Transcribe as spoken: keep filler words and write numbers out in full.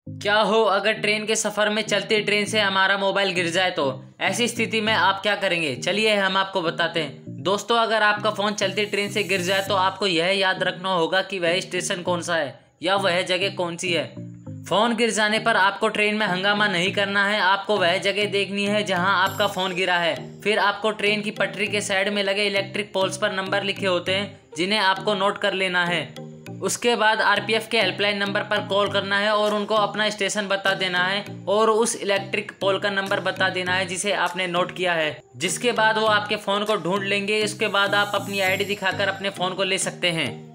क्या हो अगर ट्रेन के सफर में चलती ट्रेन से हमारा मोबाइल गिर जाए तो ऐसी स्थिति में आप क्या करेंगे, चलिए हम आपको बताते हैं। दोस्तों, अगर आपका फोन चलती ट्रेन से गिर जाए तो आपको यह याद रखना होगा कि वह स्टेशन कौन सा है या वह जगह कौन सी है। फोन गिर जाने पर आपको ट्रेन में हंगामा नहीं करना है, आपको वह जगह देखनी है जहां आपका फोन गिरा है। फिर आपको ट्रेन की पटरी के साइड में लगे इलेक्ट्रिक पोल्स पर नंबर लिखे होते हैं जिन्हें आपको नोट कर लेना है। उसके बाद आरपीएफ के हेल्पलाइन नंबर पर कॉल करना है और उनको अपना स्टेशन बता देना है और उस इलेक्ट्रिक पोल का नंबर बता देना है जिसे आपने नोट किया है। जिसके बाद वो आपके फ़ोन को ढूंढ लेंगे। इसके बाद आप अपनी आईडी दिखाकर अपने फ़ोन को ले सकते हैं।